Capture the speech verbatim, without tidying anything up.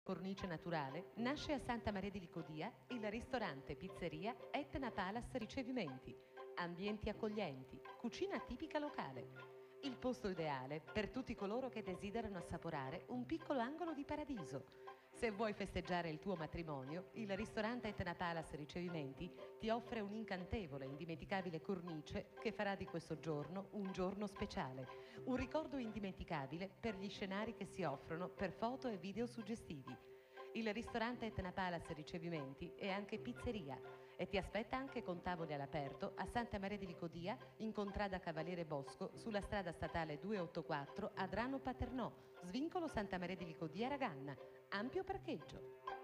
cornice naturale, nasce a Santa Maria di Licodia il ristorante pizzeria Etna Palace Ricevimenti. Ambienti accoglienti, cucina tipica locale. Il posto ideale per tutti coloro che desiderano assaporare un piccolo angolo di paradiso. Se vuoi festeggiare il tuo matrimonio, il ristorante Etna Palace Ricevimenti ti offre un'incantevole e indimenticabile cornice che farà di questo giorno un giorno speciale. Un ricordo indimenticabile per gli scenari che si offrono per foto e video suggestivi. Il ristorante Etna Palace Ricevimenti è anche pizzeria e ti aspetta anche con tavoli all'aperto a Santa Maria di Licodia, in contrada Cavaliere Bosco, sulla strada statale duecentoottantaquattro Adrano Paternò, svincolo Santa Maria di Licodia Raganna. Ampio parcheggio.